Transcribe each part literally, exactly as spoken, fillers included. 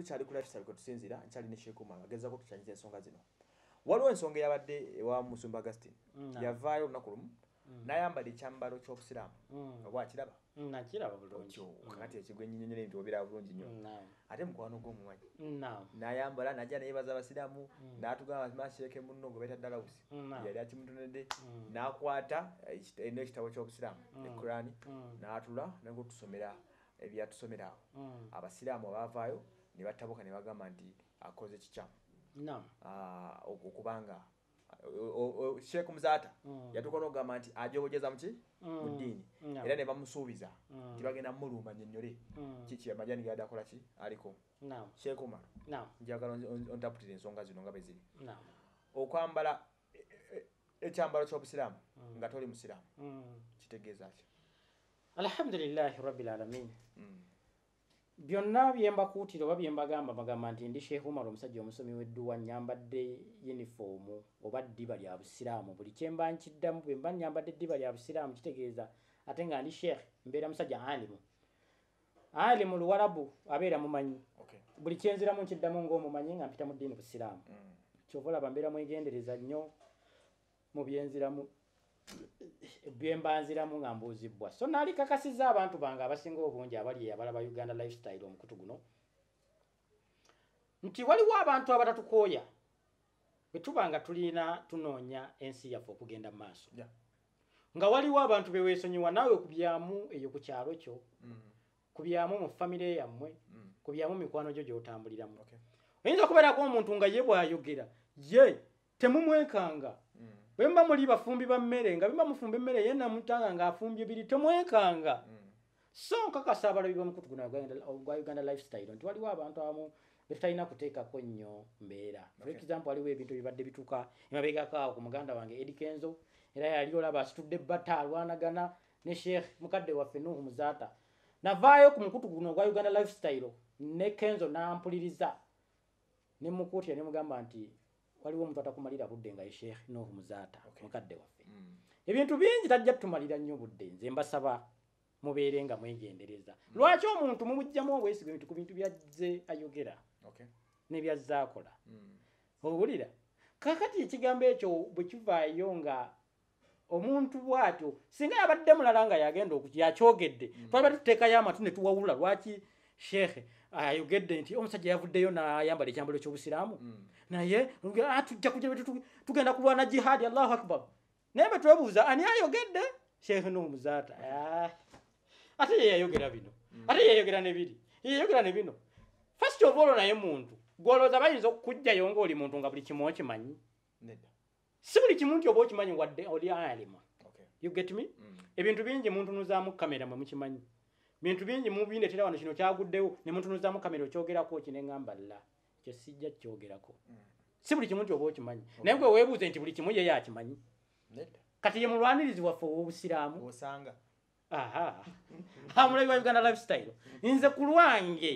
tukyali ku lifestyle kwe tusinzira nkyali ne Sheikh Omar agezaako tuchanyiza ensonga zino. Waliwo ensonga yabadde ewa Musumba Augustine yavaayo olunaku lumu n'ayambala ekyambalo ky'obusiraamu oba akiraba nakiraba bulungi kakati ekigwe nnyinnyonnyole ebintu obiraba bulungi nnyo ate mukwano gw'omumanyi n'ayambala najja neyebaza abasiraamu n'atugamba Sheikh munno gwe bayita Dalawusi yali akimutonedde n'akwata n'ekitabo ky'obusiraamu Quran n'atula n'okutusomera ebyatusomera awo abasiraamu abaavaayo ne batabuka ne bagamba nti akoze kikyamu okubanga Sheikh Muzata yatuuka n'okugamba nti ajobojeza muki mu ddiini era ne bamusuubiza nti bagenda mulumba nnyonnyole kiki amajani gadde akola ki aliko Sheikh Omar njagala ontaputira ensonga zino nga bwe ziri okwambala ekyambalo ky'obusiraamu nga toli musiraamu kitegeeza ki? Alhamdulillahi rabbil alamin. Byonna byemba kuutira oba byemba gamba bagamba nti ndi Sheikh Omar omusajja omusomi w'edduwa nyambadde uniform oba ddiba lya busiraamu buli kyemba nkiddamu bwe mba nyambadde ddiba lya busiraamu kitegeeza ate nga ndi Sheikh mbeera musajja alimu alimu luwarabu abeera mumanyi buli kyenziramu nkiddamu ng'omumanyi nga mpita mu ddiini busiraamu kyova olaba mbeera mwegendereza nnyo mu byenziramu byembanziramu nga mbuuzibwa so naali kakasiza abantu bange abasinga obungi abali abalaba Uganda lifestyle omukutu guno nti waliwo abantu abatatukoya bwe tuba nga tulina tunoonya ensi yaffe okugenda mu maaso nga waliwo abantu beweesonyiwa naawe okubyamu eyo ku kyalo kyo kubyamu mu famire yammwe kubyamu mikwano gyo gy'otambuliramu oyinza okubeerako omuntu nga ye bw'ayogera ye temumwekanga bwe mba muli bafumbi ba mmere nga bimba mufumba emmere ye namutanga ng'afumbye biri temwekanga so nkakasa abalabi b'omukutu guno gwa Uganda lifestyle nti waliwo abantu abamu be tutalina kuteekako nnyo mbeera for example waliwo ebintu ebibadde bituuka emabegako awo ku muganda wange Eddie Kenzo era yali olaba asitudde ebbata alwanagana ne Sheikh mukadde waffe Nuhu Muzata navaayo ku mukutu guno gwa Uganda lifestyle ne Kenzo n'ampuliriza ne mukuutira ne mugamba nti waliwo omuntu atakumalira budde nga ye Sheikh Nuhu Muzata mukadde waffe ebintu bingi tajja tumalira nnyo budde nze mbasaba mubeere nga mwegendereza lwaki omuntu mumugjamu obwesiga ebintu ku bintu byazze ayogera n'ebyazze akola owulira kakati ekigambo ekyo bwe kivaayo nga omuntu bw'atyo singa yabadde mulala nga yagenda yakyogedde twaliba tuteekayo amatu ne tuwawula lwaki Sheikh ayogedde nti omusajja yavuddeyo n'ayambala ekyambalo ky'obusiraamu naye tujja kujja tugenda kulwana jihadi Allahu akbar naye bwe twebuuza ani ayogedde Sheikh Nuhu Muzata ate ye yayogera bino ate ye yayogera ne biri ye yayogera ne bino first of all naye muntu gwolooza bayinza okukujjayo ng'oli muntu nga buli kimu okimanyi si buli kimu nti oba okimanyi wadde oli alima you get me ebintu bingi muntu nuzaamu kamera mwe mukimanyi bintu bingi mu bindeetera wano kino kyaguddewo ne muntu nuzaamu kamera okyogerako kineŋŋamba la kyo sijja kyogerako si buli kimu nti oba okimanyi naye gwe weebuuze nti buli kimu ye yakimanyi kati ye mulwanirizi waffe ow'obusiraamu osanga aha amulabi wa Uganda lifestyle nze ku lwange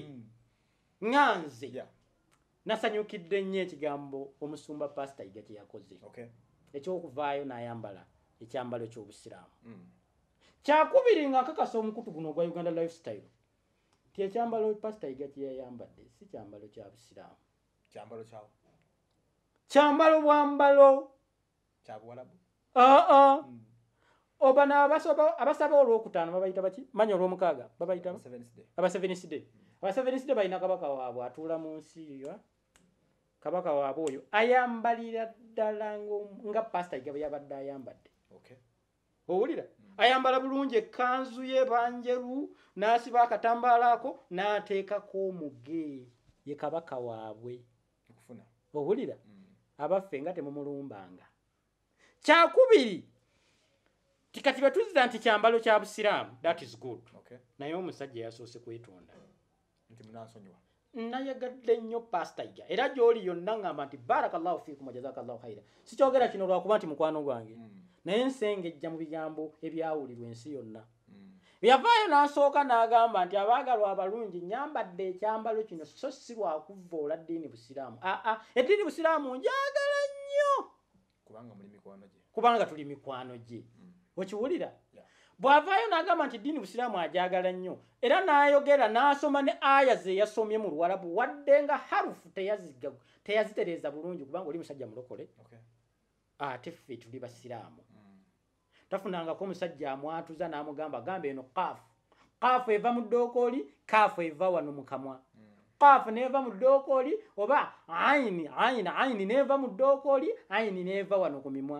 nganze nasanyukidde nnyo ekigambo omusumba pastor Iga kye yakoze ekyokuvaayo n'ayambala ekyambalo ky'obusiraamu kyakubiri nga nkakasa omukutu guno ogwa Uganda lifestyle ti ekyambalo pastor Iga kye yayambadde si kyambalo kya busiraamu kyambalo kyawo kyambalo bwambalo kya Buwarabu aa oba n'abasaba abasaba olwokutaano babayita baki manya olw'omukaaga babayita aba seventh day aba seventh day balina kabaka waabwe atuula mu nsi ya kabaka waabwe oyo ayambalira ddala nga pastor Iga bwe yabadde ayambadde owulira ayambala bulungi ekkanzu ye banjeru n'asiba akatambaala ako n'ateekako omuge ye kabaka waabwe owulira abaffe nga temumulumbanga kyakubiri kikati batuzza nti kyambalo kya busiraamu that is good naye omusajja yasoose kwetonda nti munansonyiwa nayagadde nnyo pastor Iga era gy'oli yonna ngamba nti barakallahu fiikum wa jazakallahu khaira sikyogera kino lwakuba nti mukwano gwange naye nsengejja mu bigambo ebyawulirwa ensi yonna yavaayo n'asooka n'agamba nti abaagalwa abalungi nyambadde ekyambalo kino so si lwakuvvoola ddiini busiraamu aa eddiini busiraamu njagala nnyo kubanga muli mikwano gye kubanga tuli mikwano gye okiwulira bw'avaayo n'agamba nti ddiini busiraamu ajagala nnyo era n'ayogera n'asoma ne aya ze yasomye mu Luwarabu wadde nga harufu teyaziga teyazitereeza bulungi kubanga oli musajja mulokole ate ffe tuli basiraamu tafunangako omusajja amwatuza n'amugamba gamba eno kaafu kaafu eva mu ddookoli kaafu eva wano mu kamwa kaafu neeva mu ddookoli oba ayini ayini ayini neeva mu ddookoli ayini neeva wano ku mimwa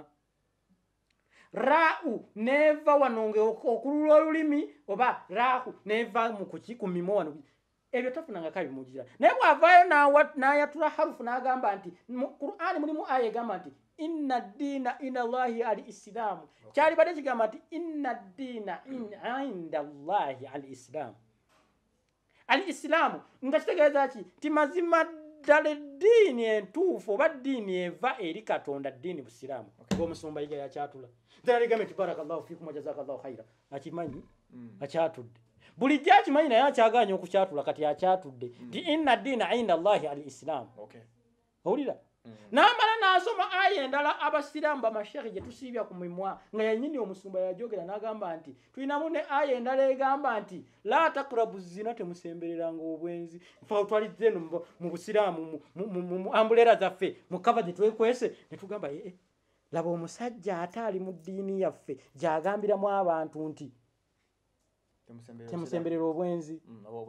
ra'u neeva wano okulula olulimi oba ra'u neeva mu kuki ku mimwa wano ebyo tafunanga kabi mujira naye bw'avaayo n'ayatula harufu n'agamba nti mu Qur'ani mulimu aya egamba nti inna ddiina inda Allahi al-Islaamu kyali badde kigamba nti inna ddiina inda Allahi al-Islaamu al-Islaamu nga kitegeeza ki ti mazima ddala eddiini entuufu oba ddiini eva eri Katonda ddiini busiraamu ng'omusumba yiga yakyatula ddala ligambye nti barakallahu fiikum wa jazakallahu khayra akimanyi akyatudde bulijjo akimanyi naye akyagaanye okukyatula kati akyatudde nti inna ddiina inda Allahi al-Islaamu owulira n'amala n'asoma aya endala abasiraamu bamashekhe gye tusiibya ku mimwa nga yennyini omusumba yajogera n'agamba nti tulinamu ne aya endala egamba nti la takrabu zina temusembereranga obwenzi fa twalizze eno mu busiraamu mu ambulera zaffe mu kava gye twekwese ne tugamba ee laba omusajja ate ali mu ddiini yaffe gy'agambiramu abantu nti temusemberera obwenzi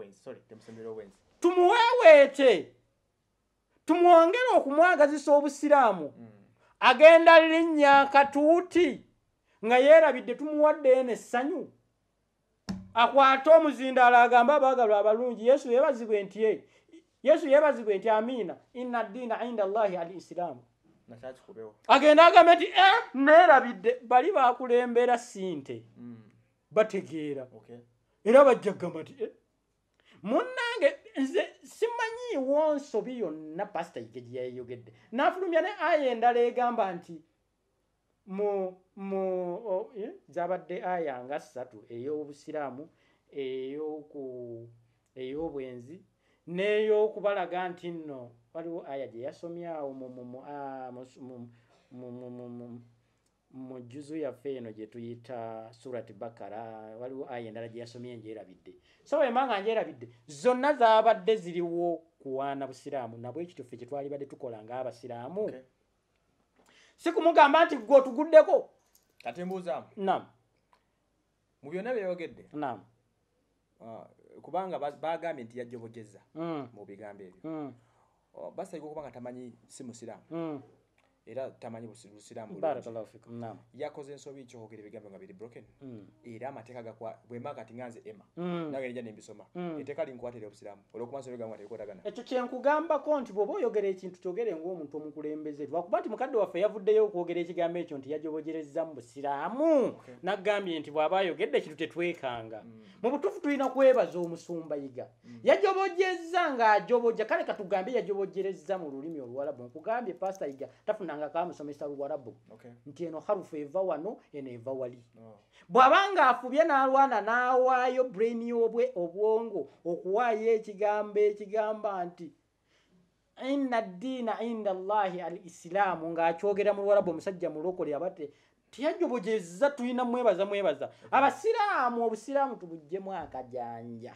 tumuweeweete tumwongere okumwagazisa obusiraamu agenda linnya katuuti nga yeerabidde tumuwadde n'essanyu akwate omuzindaalo agamba abaagalwa abalungi yesu yeebazibwe nti ye yesu yeebazibwe nti amiina inna ddiina inda Allahi al-Islaamu agenda agambe nti e neerabidde bali baakulembera sinte bategeera era bajja kugamba nti munnange nze simanyiiwo nsobi yonna pasita yige gye yayogedde n'afulumya ne aya endala egamba nti mu mu zabadde aya nga ssatu ey'obusiraamu ey'oku ey'obwenzi n'ey'okubalaga nti nno waliwo aya gye yasomyawo mu juzu yaffe eno gye tuyita surati bakara waliwo aya endala gye yasomye njeerabidde so wemba nga njeerabidde zonna zaabadde ziriwo kuwaana busiraamu nabwe ekityo ffe kye twali badde tukola ng'abasiraamu si kumugamba nti gwe otuguddeko kati mbuuzaamu naam mu byonna byeyogedde naam kubanga baagambye nti yajjobojezza mu bigambo ebyo basaiga okuba nga tamanyi si musiraamu era tamanyi busiraamu barakallahu fikum naam yakoze ensobi kyogera ebigambo nga biri broken era amateeka gakwa bwemba kati nganze ema nange nija nembisoma etteeka linkwatira obusiraamu olwokuba nsobi gamu ateekotagana ekyo kyenkugambako nti bw'oba oyogera ekintu kyogere ng'omuntu omukulembeze lwakuba nti mukadde waffe yavuddeyo okwogera ekigambo ekyo nti yajobogereza mu busiraamu naggambye nti bw'aba ayogedde ekintu tetwekanga mu butuufu tulina kwebaza omusumba yiga yajobojezza ng'ajoboja kale katugambe yajobogereza mu lulimi Oluwarabu nkugambye pasita yiga tafuna nga kamusomesa Luwarabu nti eno harufu eva wano eno eva wali bw'abanga afubye n'alwana n'awaayo brain y'obwe obwongo okuwaayo ekigambo ekigamba nti inna ddiina inda Allahi al-Islaamu ng'akyogera mu Luwarabu omusajja mulokole abate tiyajobojezza tulina mwebaza mwebaza abasiraamu obusiraamu tubuggyemu akajanja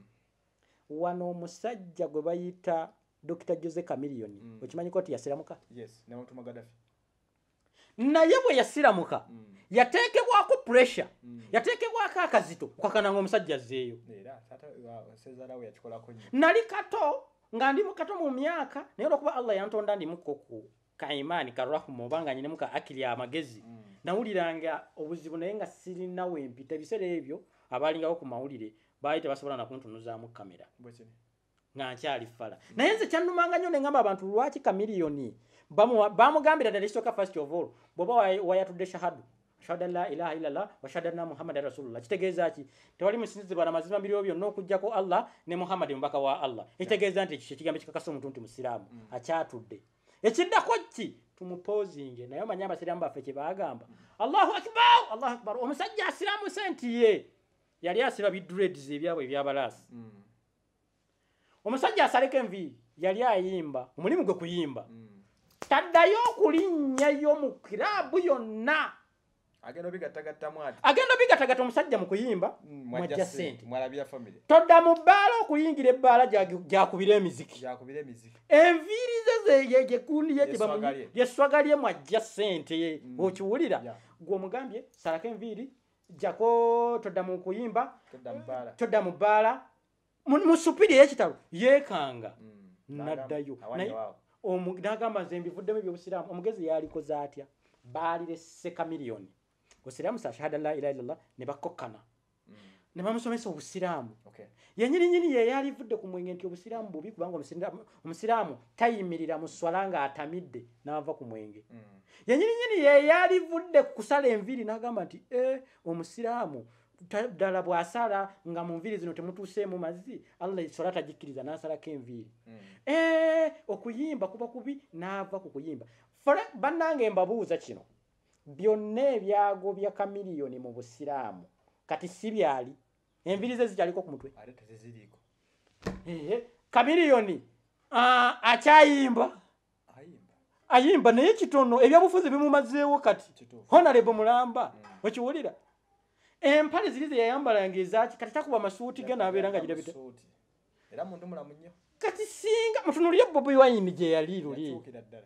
wano omusajja gwe bayita Doctor Jose Chameleone mm. Okimanyiko nti yasiramuka yes na mtu Gaddafi naye bwe yasiramuka mm. yateekebwako pressure mm. yateekebwako akazito kwakananga omusajja zeeyo era tata Cesar we yakikolako nnyo nali kato nga ndi mukato mu myaka naye olwokuba Allah yantonda ndi mukoku kaimani karahumu obanga nyine muka akili amagezi mm. nawuliranga obuzibu naye nga sirina wempita biseera ebyo abalingawo ku mawulire baayite basobola nakuntunuzaamu kamera bwekini nga nkyali fala naye nze kyannumanga nnyo ne ngamba abantu lwaki Chameleone bamugambira ddala ekisooka first of all bw'oba wayatudde shahadu shahada la ilaha illallah wa shahada anna muhammadan rasulullah kitegeeza ki tewali musinzizibwa na mazima mbiriwo byonna okugyako Allah ne Muhammad mubaka wa Allah ekitegeeza nti ekyo ekigambo kikakasa omuntu nti musiraamu akyatudde ekiddako ki tumupozinge naye omanyi abasiraamu baffe kye baagamba Allahu akbar Allahu akbar omusajja asiraamu senti ye yali asiba bidreads ebyabwe ebyabalaasi omusajja asaleko enviiri yali ayimba omulimu gwe kuyimba mm. taddayo okulinnyayo mu kiraabu yonna agenda bigatagatta mwati agenda bigatagatta omusajja mu kuyimba mwajja sente mwalabya family todda mu bbaala okuyingira ebbaala gyakubira emiziki gyakubira emiziki enviiri ze gyekundi ye gyebamunyi yeswagalye mwajja sente okiwulira gwe omugambye salako enviiri jako todda mu kuyimba todda mu bbaala mu supiri ey'ekitalo yeekanga naddayo n'agamba nze mbivuddemu ebyobusiraamu omugezi yalikoze atya baalirese kamiliyoni osiraamu sa shahada la ilaha illallah ne bakokkana ne bamusomesa obusiraamu yenyini nyini ye yalivudde ku mwenge nti obusiraamu bubi kubanga omusiraamu tayimirira mu swala nga atamidde n'ava ku mwenge yenyini nyini ye yalivudde kusala enviiri n'agamba nti eh omusiraamu ddala bw'asala nga mu nviiri zino temutuuseemu mazzi allah swala tagikkiriza n'asalako enviiri eh okuyimba kuba kubi n'ava ku kuyimba bannange mbabuuza kino byonna ebyago bya kamiliyoni mu busiraamu kati si byali enviiri ze zikyaliko ku mutwe kamiliyoni akyayimba ayimba naye kitono ebyabufuzi bimumazeewo kati honorable Mulamba okiwulira empale ziri ze yayambalanga ezaki kati takuba masuuti ge n'abeera nga gira bita era muntu mulamu nnyo kati singa mutunulire Bobi Wine gye yali luli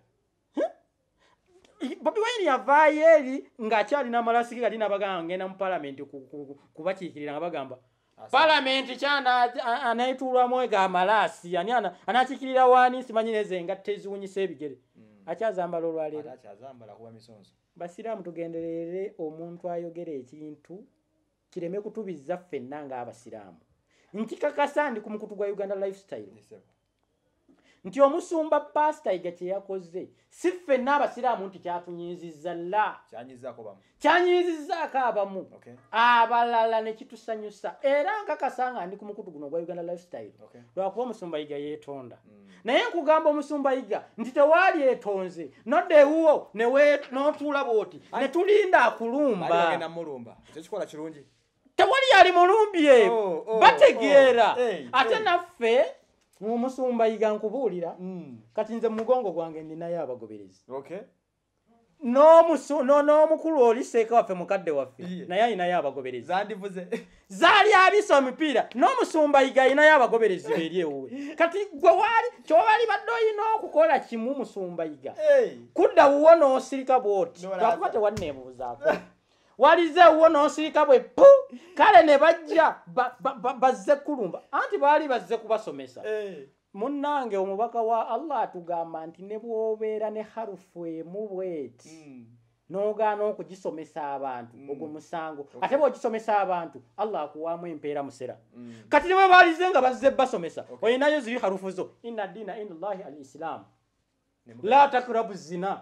Bobi Wine yavaayo eri ng'akyalina amalasi ge gali n'abagamba ngenda mu palamenti kubakiikirira nga bagamba palamenti kyana anaituulwamu ega amalasi ani anakiikirira wani simanyi neze engatta eziwunyisa ebigere akyazambala olwaleero basiraamu tugenderere omuntu ayogera ekintu kireme kutubiza ffenna ng'abasiraamu nkikakasa ndi ku mukutu gwa Uganda Lifestyle nti omusumba pastor iga kye yakoze si ffenna abasiraamu nti kyatunyiizizza la kyanyiizizzaako abamu abalala ne kitusanyusa era nkakasa nga ndi ku mukutu guno gwa Uganda Lifestyle lwakuba omusumba iga yeetonda naye nkugamba omusumba iga nti tewaali etonze nodda ewuwo n'otuula bw'oti ne tulinda akulumba tewali yali mulumbi eyo bategeera ate naffe omusumba iga nkubuulira kati nze mugongo gwange ninayo abagoberezi n'omukulu oli seeka waffe mukadde waffe naye alinayo abagoberezi zaali abisa omupiira n'omusumba iga alinayo abagoberezi beeri ewuwe kati gwe waali kyobali badde olina okukola kimu musumba iga kudda wuwo n'osirika bw'oti lwakuba tewanneebuuzaako walize wuwo n'osirika bwe pu kale ne bajja bazze kulumba anti baali bazze kubasomesa munnange omubaka wa Allah atugamba nti ne bw'obeera ne harufu emu bweti n'ogaana okugisomesa abantu ogwo musango ate bw'ogisomesa abantu Allah akuwaamu empeera musera kati ne bwe baalize nga bazze basomesa olinayo ziri harufu zo inna ddiina inda Allahi al-Islam la takrabu zina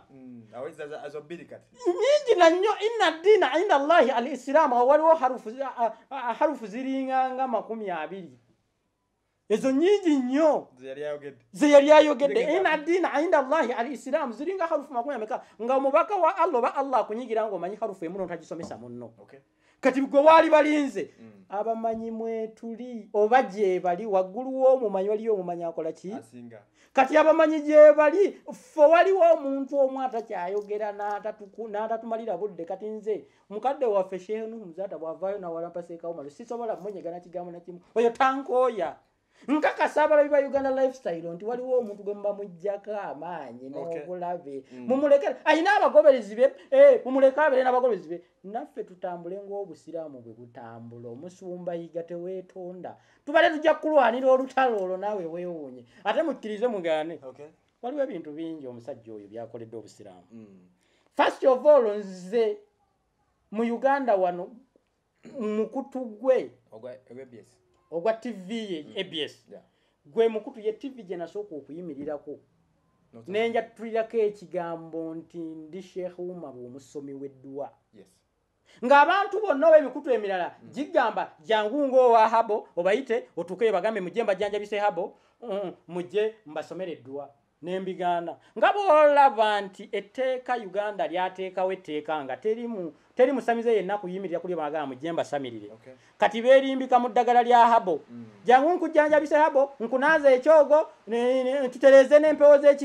nyingi na nnyo inna ddiina inda Allahi al-Islam waliwo harufu ziringanga makumi abiri ezo nyingi nnyo ze yali ayogedde inna ddiina inda Allahi al-Islam ziringa harufu makumi ameka nga omubaka wa Allah oba Allah akunyigira ng'omanyi harufu emu n'otagisomesa munno kati gwe waali balinze abamanyi mwetuli oba gye bali waggulu w'omumanyi waliyo omumanyi akola ki kati abamanyi gye bali ffe waliwo omuntu omu atakyayogera n'atatumalira budde kati nze mukadde waffe Sheikh Nuhu Muzata bw'avaayo nawalampaseekawo malo sisobola munyegana kigambo na kimu oyo tankooya nkakasa abalabi ba Uganda Lifestyle nti waliwo omuntu gwe muba muggyako amaanyi n'obulabe mumulekere ayina abagoberezi be mumuleke abeere n'abagoberezi be naffe tutambule ng'obusiraamu bwe butambula omusumba iga teweetonda tubale tujja kulwanira olutalo olwo naawe weewuunye ate mukkirize mugaane waliwo ebintu bingi omusajja oyo byakoledde obusiraamu first of all nze mu Uganda wano mukutu gwe ogwa T V ye A B S gwe mukutu ye T V gye nasooka okuyimirirako nenjatulirako ekigambo nti ndi Sheikh Umar omusomi w'edduwa ng'abantu bonna b'emikutu emirala gigamba jangu ng'owa habo obayite otuuke bagambe mujje mbajjanjabise habo mujje mbasomere edduwa n'embigaana nga bw'olaba nti etteeka Uganda lyateekawo etteeka nga terimu teri musamize yenna kuyimirira kuli bagamba mujje mbasamirire kati beerimbika mu ddagala lya habo jangu nkujjanjabise habo nkunaaza ekyogo tutereeze n'empewo z'ekika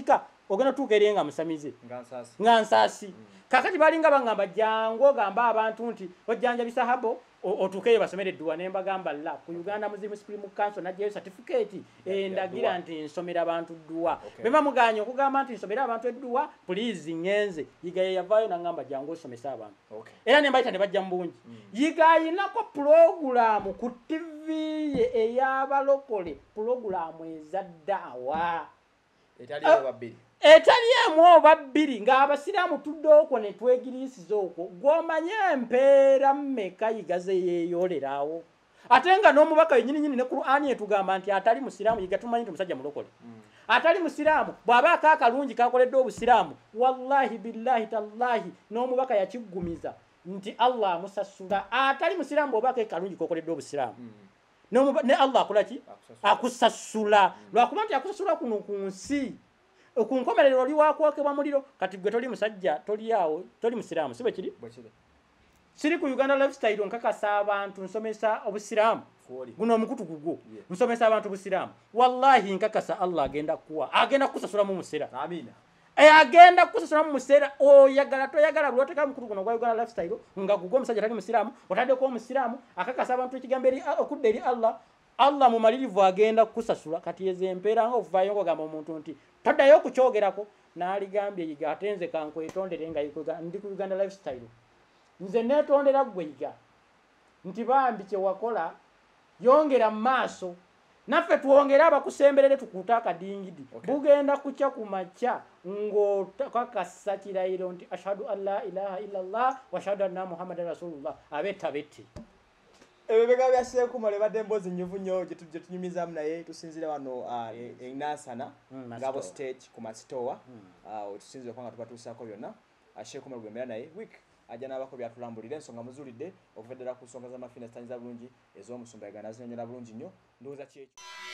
ogenda tuuka eri nga musamize ngansaasi ngansaasi mm. kakati balinga bangamba jango gamba abantu nti ojjanjabisa habo otuukeyo basomere edduwa ne mbagamba la ku Uganda Muslim Supreme Council najjayo certificate endagira nti nsomera abantu dduwa okay. bema muganya okugamba nti nsomera abantu edduwa please ngenze yigaye yavaayo nangamba jango osomesa abantu okay. era ne mbayita ne bajja mu bungi mm. yigayinako program ku T V ey'abalokole program ezaddaawa etaliyo uh, babiri etaliemu oba bbiri ng'abasiraamu tudde okwo ne twegiriisiza okwo gw'omanye empeera mmeka yigaze yeeyolerawo ate nga n'omubaka yennyini nyini ne Qur'ani etugamba nti atali musiraamu yiga tumanyi nti musajja mulokole mm. atali musiraamu bw'abaako akalungi kakoledde obusiraamu wallahi billahi tallahi n'omubaka yakiggumiza nti Allah amusasula atali musiraamu bw'obaako akalungi kokoledde obusiraamu mm. ne Allah akola ki akusasula mm. lwakuba nti akusasula kuno ku nsi ku nkomerero oli wakwokebwa muliro kati gwe toli musajja toli awo toli musiraamu sibe kiri siri ku Uganda Lifestyle nkakasa abantu nsomesa obusiraamu guno omukutu gugwo yeah. nsomesa abantu obusiraamu wallahi nkakasa Allah agenda kuwa agenda kusasula mu musera amina e agenda kusasula mu musera oyagala toyagala lwoteka mukutu guno gwa Uganda Lifestyle nga gugwo musajja tali musiraamu otadde ko musiraamu akakasa abantu ekigambo eri okudde eri Allah Allah mu malirivu agenda kusasula kati yeze empeera nga ovayo ngo gamba omuntu nti taddayo okukyogerako n'aligambye yiga atenze kankwetondere nga ndi ku Uganda Lifestyle nze neetondera gwe yiga nti bambi kye wakola yongera mu maaso naffe twongere abakusemberere tukuuta akadingidi okay. bugenda kuca ku makya ng'okakasa kirayiro nti ashhadu an la ilaha illallah wa ashhadu anna muhammadan rasulullah abetabeti ebebega bya Seekumale badde emboozi nnyuvu nnyo gye tunyumizamu naye tusinzire wano enaasana ngabo stage ku masitowa tusinzire kubanga tubatuusaako byonna Seekumale gwemera naye week ajja n'abako byatulambulira ensonga muzuulidde okuva ddala ku nsonga z'amafiina zitanyiza bulungi ez'omusumba Uganda zinyonyola bulungi nnyo ndowooza kyekyo